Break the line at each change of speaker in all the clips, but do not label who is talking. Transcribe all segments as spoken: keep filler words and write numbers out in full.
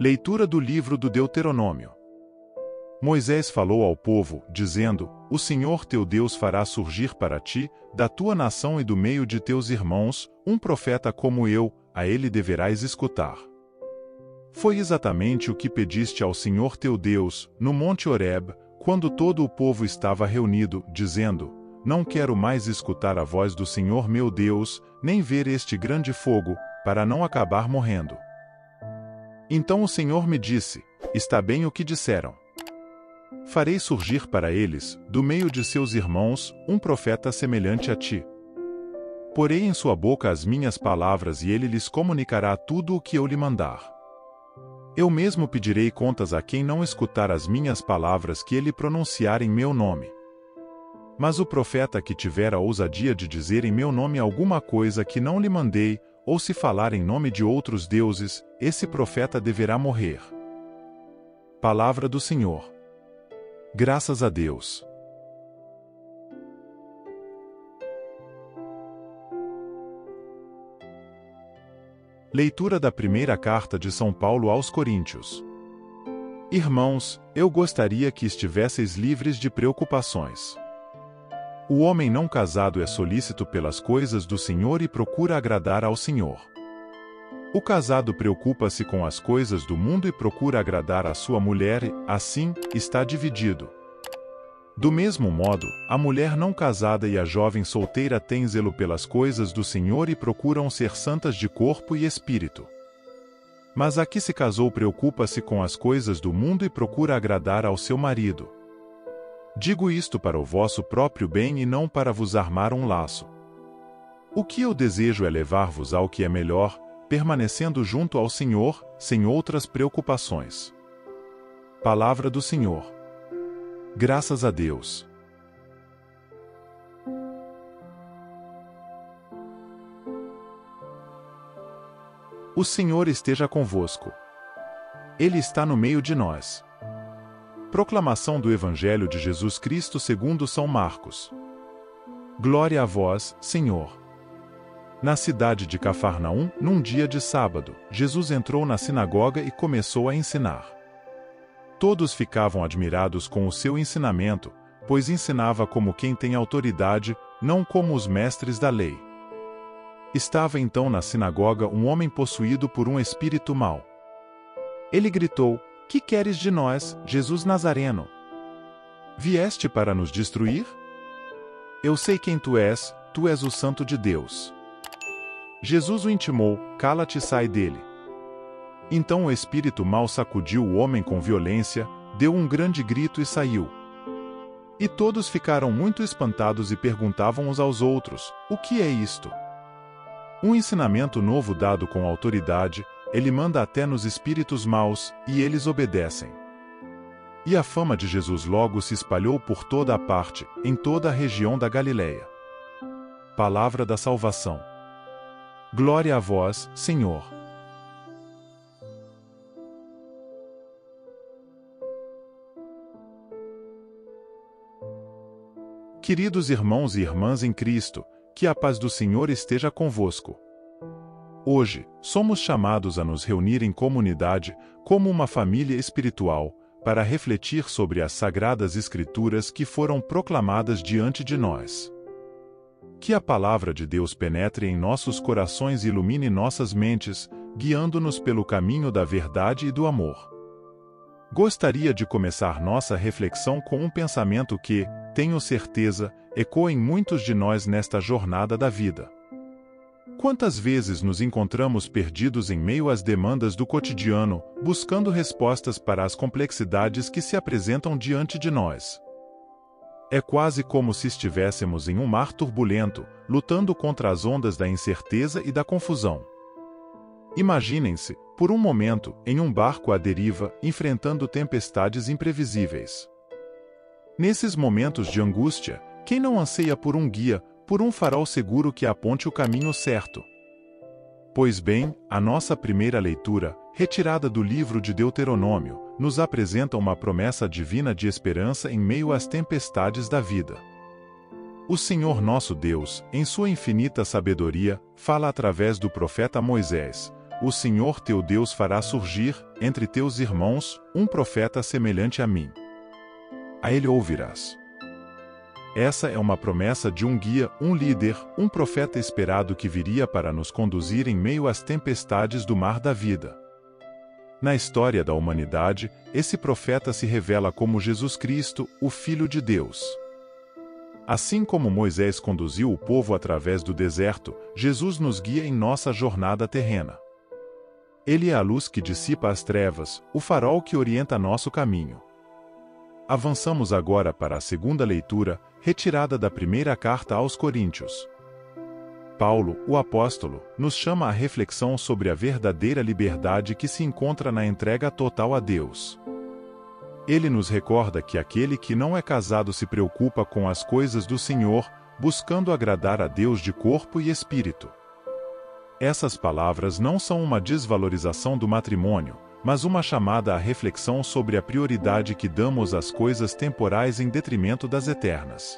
Leitura do livro do Deuteronômio. Moisés falou ao povo, dizendo: O Senhor teu Deus fará surgir para ti, da tua nação e do meio de teus irmãos, um profeta como eu, a ele deverás escutar. Foi exatamente o que pediste ao Senhor teu Deus, no monte Horebe, quando todo o povo estava reunido, dizendo: Não quero mais escutar a voz do Senhor meu Deus, nem ver este grande fogo, para não acabar morrendo. Então o Senhor me disse: Está bem o que disseram. Farei surgir para eles, do meio de seus irmãos, um profeta semelhante a ti. Porei em sua boca as minhas palavras e ele lhes comunicará tudo o que eu lhe mandar. Eu mesmo pedirei contas a quem não escutar as minhas palavras que ele pronunciar em meu nome. Mas o profeta que tiver a ousadia de dizer em meu nome alguma coisa que não lhe mandei, ou se falar em nome de outros deuses, esse profeta deverá morrer. Palavra do Senhor. Graças a Deus. Leitura da primeira carta de São Paulo aos Coríntios. Irmãos, eu gostaria que estivesseis livres de preocupações. O homem não casado é solícito pelas coisas do Senhor e procura agradar ao Senhor. O casado preocupa-se com as coisas do mundo e procura agradar a sua mulher e, assim, está dividido. Do mesmo modo, a mulher não casada e a jovem solteira têm zelo pelas coisas do Senhor e procuram ser santas de corpo e espírito. Mas a que se casou preocupa-se com as coisas do mundo e procura agradar ao seu marido. Digo isto para o vosso próprio bem e não para vos armar um laço. O que eu desejo é levar-vos ao que é melhor, permanecendo junto ao Senhor, sem outras preocupações. Palavra do Senhor. Graças a Deus. O Senhor esteja convosco. Ele está no meio de nós. Proclamação do Evangelho de Jesus Cristo segundo São Marcos. Glória a vós, Senhor. Na cidade de Cafarnaum, num dia de sábado, Jesus entrou na sinagoga e começou a ensinar. Todos ficavam admirados com o seu ensinamento, pois ensinava como quem tem autoridade, não como os mestres da lei. Estava então na sinagoga um homem possuído por um espírito mau. Ele gritou: Que queres de nós, Jesus Nazareno? Vieste para nos destruir? Eu sei quem tu és, tu és o Santo de Deus. Jesus o intimou: Cala-te e sai dele. Então o espírito mau sacudiu o homem com violência, deu um grande grito e saiu. E todos ficaram muito espantados e perguntavam uns aos outros: O que é isto? Um ensinamento novo dado com autoridade, ele manda até nos espíritos maus, e eles obedecem. E a fama de Jesus logo se espalhou por toda a parte, em toda a região da Galileia. Palavra da salvação. Glória a vós, Senhor. Queridos irmãos e irmãs em Cristo, que a paz do Senhor esteja convosco. Hoje, somos chamados a nos reunir em comunidade, como uma família espiritual, para refletir sobre as sagradas Escrituras que foram proclamadas diante de nós. Que a palavra de Deus penetre em nossos corações e ilumine nossas mentes, guiando-nos pelo caminho da verdade e do amor. Gostaria de começar nossa reflexão com um pensamento que, tenho certeza, ecoa em muitos de nós nesta jornada da vida. Quantas vezes nos encontramos perdidos em meio às demandas do cotidiano, buscando respostas para as complexidades que se apresentam diante de nós? É quase como se estivéssemos em um mar turbulento, lutando contra as ondas da incerteza e da confusão. Imaginem-se, por um momento, em um barco à deriva, enfrentando tempestades imprevisíveis. Nesses momentos de angústia, quem não anseia por um guia, por um farol seguro que aponte o caminho certo? Pois bem, a nossa primeira leitura, retirada do livro de Deuteronômio, nos apresenta uma promessa divina de esperança em meio às tempestades da vida. O Senhor nosso Deus, em sua infinita sabedoria, fala através do profeta Moisés: o Senhor teu Deus fará surgir, entre teus irmãos, um profeta semelhante a mim. A ele ouvirás. Essa é uma promessa de um guia, um líder, um profeta esperado que viria para nos conduzir em meio às tempestades do mar da vida. Na história da humanidade, esse profeta se revela como Jesus Cristo, o Filho de Deus. Assim como Moisés conduziu o povo através do deserto, Jesus nos guia em nossa jornada terrena. Ele é a luz que dissipa as trevas, o farol que orienta nosso caminho. Avançamos agora para a segunda leitura, retirada da primeira carta aos Coríntios. Paulo, o apóstolo, nos chama à reflexão sobre a verdadeira liberdade que se encontra na entrega total a Deus. Ele nos recorda que aquele que não é casado se preocupa com as coisas do Senhor, buscando agradar a Deus de corpo e espírito. Essas palavras não são uma desvalorização do matrimônio, mas uma chamada à reflexão sobre a prioridade que damos às coisas temporais em detrimento das eternas.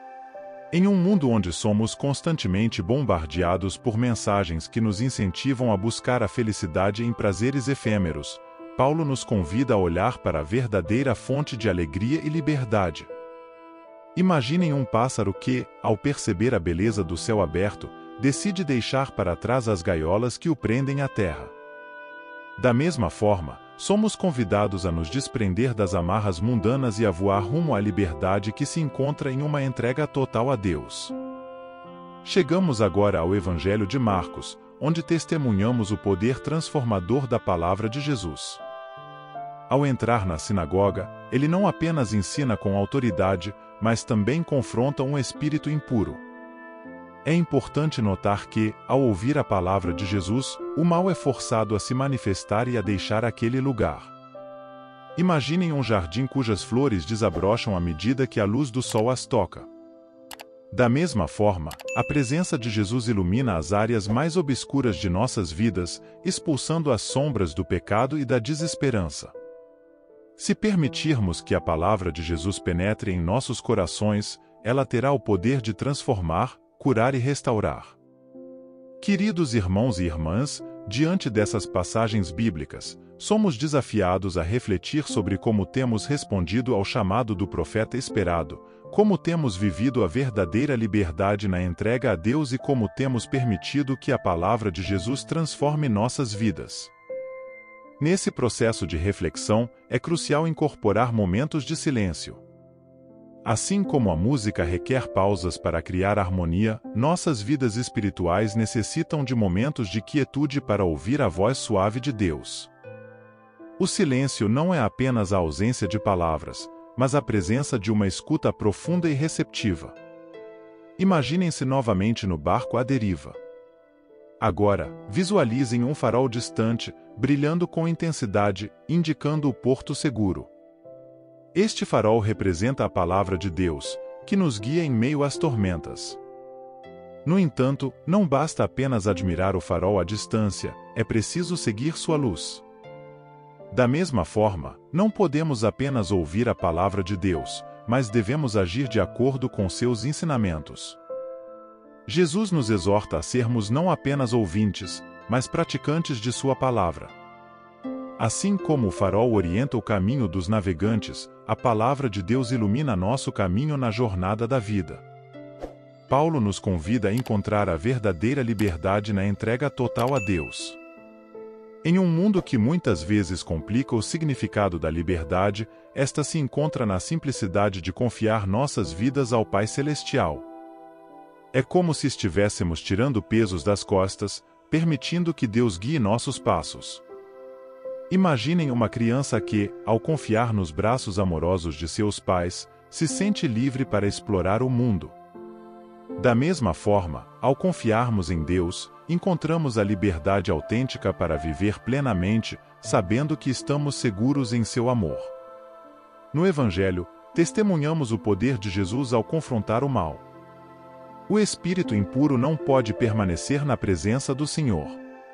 Em um mundo onde somos constantemente bombardeados por mensagens que nos incentivam a buscar a felicidade em prazeres efêmeros, Paulo nos convida a olhar para a verdadeira fonte de alegria e liberdade. Imaginem um pássaro que, ao perceber a beleza do céu aberto, decide deixar para trás as gaiolas que o prendem à terra. Da mesma forma, somos convidados a nos desprender das amarras mundanas e a voar rumo à liberdade que se encontra em uma entrega total a Deus. Chegamos agora ao Evangelho de Marcos, onde testemunhamos o poder transformador da palavra de Jesus. Ao entrar na sinagoga, ele não apenas ensina com autoridade, mas também confronta um espírito impuro. É importante notar que, ao ouvir a palavra de Jesus, o mal é forçado a se manifestar e a deixar aquele lugar. Imaginem um jardim cujas flores desabrocham à medida que a luz do sol as toca. Da mesma forma, a presença de Jesus ilumina as áreas mais obscuras de nossas vidas, expulsando as sombras do pecado e da desesperança. Se permitirmos que a palavra de Jesus penetre em nossos corações, ela terá o poder de transformar, curar e restaurar. Queridos irmãos e irmãs, diante dessas passagens bíblicas, somos desafiados a refletir sobre como temos respondido ao chamado do profeta esperado, como temos vivido a verdadeira liberdade na entrega a Deus e como temos permitido que a palavra de Jesus transforme nossas vidas. Nesse processo de reflexão, é crucial incorporar momentos de silêncio. Assim como a música requer pausas para criar harmonia, nossas vidas espirituais necessitam de momentos de quietude para ouvir a voz suave de Deus. O silêncio não é apenas a ausência de palavras, mas a presença de uma escuta profunda e receptiva. Imaginem-se novamente no barco à deriva. Agora, visualizem um farol distante, brilhando com intensidade, indicando o porto seguro. Este farol representa a palavra de Deus, que nos guia em meio às tormentas. No entanto, não basta apenas admirar o farol à distância, é preciso seguir sua luz. Da mesma forma, não podemos apenas ouvir a palavra de Deus, mas devemos agir de acordo com seus ensinamentos. Jesus nos exorta a sermos não apenas ouvintes, mas praticantes de sua palavra. Assim como o farol orienta o caminho dos navegantes, a palavra de Deus ilumina nosso caminho na jornada da vida. Paulo nos convida a encontrar a verdadeira liberdade na entrega total a Deus. Em um mundo que muitas vezes complica o significado da liberdade, esta se encontra na simplicidade de confiar nossas vidas ao Pai Celestial. É como se estivéssemos tirando pesos das costas, permitindo que Deus guie nossos passos. Imaginem uma criança que, ao confiar nos braços amorosos de seus pais, se sente livre para explorar o mundo. Da mesma forma, ao confiarmos em Deus, encontramos a liberdade autêntica para viver plenamente, sabendo que estamos seguros em seu amor. No Evangelho, testemunhamos o poder de Jesus ao confrontar o mal. O espírito impuro não pode permanecer na presença do Senhor.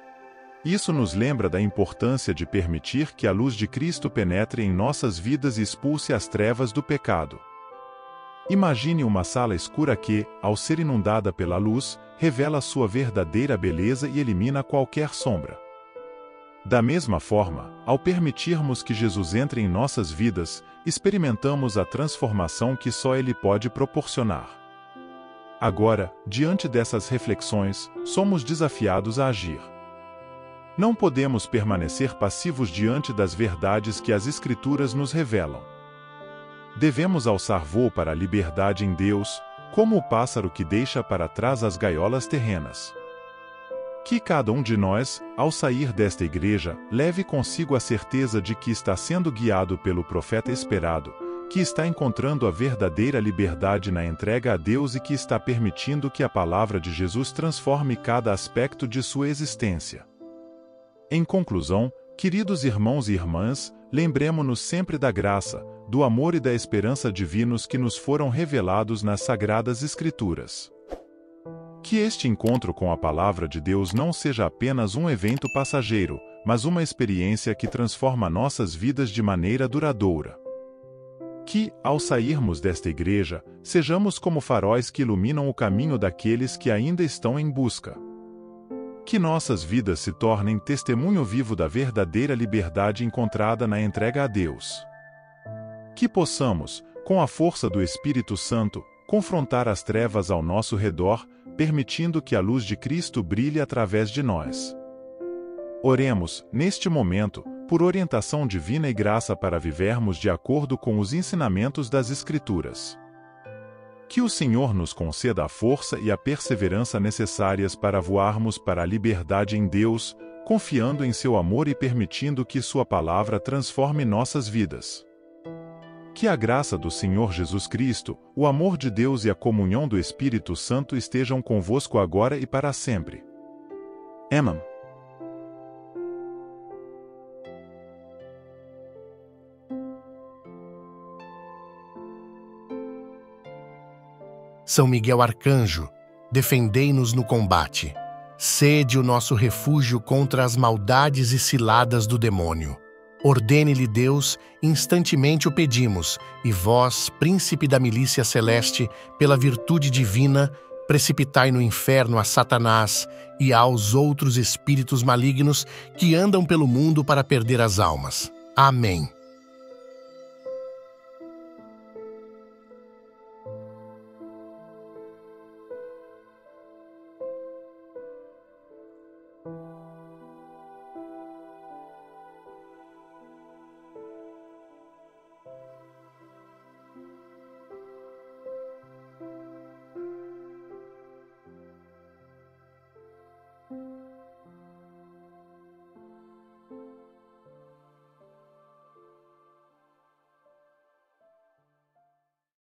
Isso nos lembra da importância de permitir que a luz de Cristo penetre em nossas vidas e expulse as trevas do pecado. Imagine uma sala escura que, ao ser inundada pela luz, revela sua verdadeira beleza e elimina qualquer sombra. Da mesma forma, ao permitirmos que Jesus entre em nossas vidas, experimentamos a transformação que só Ele pode proporcionar. Agora, diante dessas reflexões, somos desafiados a agir. Não podemos permanecer passivos diante das verdades que as Escrituras nos revelam. Devemos alçar voo para a liberdade em Deus, como o pássaro que deixa para trás as gaiolas terrenas. Que cada um de nós, ao sair desta igreja, leve consigo a certeza de que está sendo guiado pelo profeta esperado, que está encontrando a verdadeira liberdade na entrega a Deus e que está permitindo que a palavra de Jesus transforme cada aspecto de sua existência. Em conclusão, queridos irmãos e irmãs, lembremo-nos sempre da graça, do amor e da esperança divinos que nos foram revelados nas Sagradas Escrituras. Que este encontro com a Palavra de Deus não seja apenas um evento passageiro, mas uma experiência que transforma nossas vidas de maneira duradoura. Que, ao sairmos desta igreja, sejamos como faróis que iluminam o caminho daqueles que ainda estão em busca. Que nossas vidas se tornem testemunho vivo da verdadeira liberdade encontrada na entrega a Deus. Que possamos, com a força do Espírito Santo, confrontar as trevas ao nosso redor, permitindo que a luz de Cristo brilhe através de nós. Oremos, neste momento, por orientação divina e graça para vivermos de acordo com os ensinamentos das Escrituras. Que o Senhor nos conceda a força e a perseverança necessárias para voarmos para a liberdade em Deus, confiando em seu amor e permitindo que sua palavra transforme nossas vidas. Que a graça do Senhor Jesus Cristo, o amor de Deus e a comunhão do Espírito Santo estejam convosco agora e para sempre. Amém.
São Miguel Arcanjo, defendei-nos no combate. Sede o nosso refúgio contra as maldades e ciladas do demônio. Ordene-lhe Deus, instantemente o pedimos, e vós, príncipe da milícia celeste, pela virtude divina, precipitai no inferno a Satanás e aos outros espíritos malignos que andam pelo mundo para perder as almas. Amém.